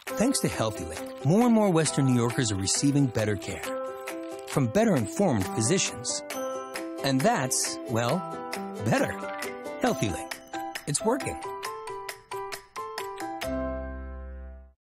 Thanks to HEALTHeLINK, more and more Western New Yorkers are receiving better care from better informed physicians. And that's, well, better. HEALTHeLINK. It's working.